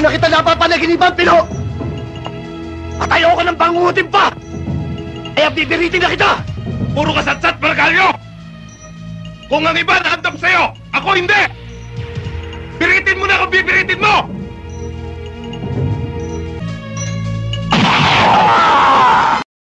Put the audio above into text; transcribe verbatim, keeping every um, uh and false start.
na kita napapanaginipan, Pino! At ayoko ng pangutin pa! Kaya bibiritin na kita! Puro kasatsat, Margalyo! Kung ang iba naandap sa'yo, ako hindi! Biritin mo na ako bibiritin!